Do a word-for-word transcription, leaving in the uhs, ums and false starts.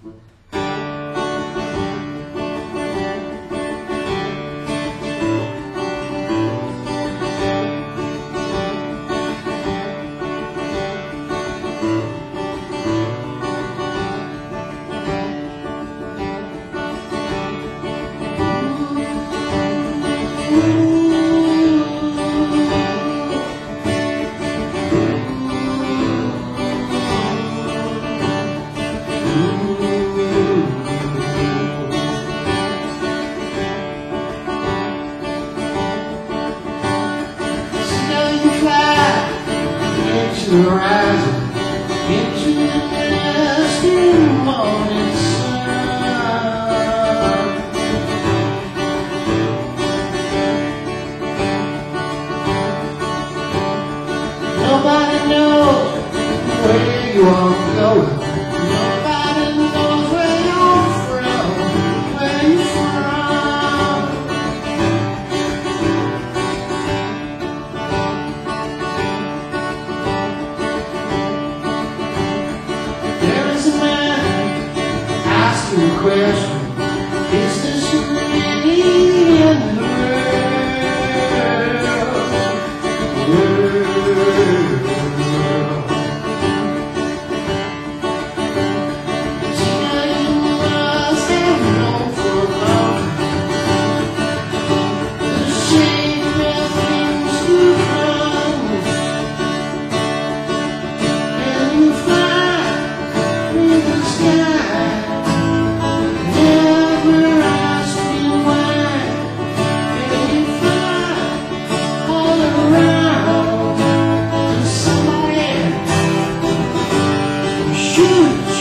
Rising into the dusty morning sun. Nobody knows where you are going. Nobody knows where you're from. Where you're from. The question, is this really in the world? Tonight you must have known for long the shape of things to come, and you fly through the sky. Shoot!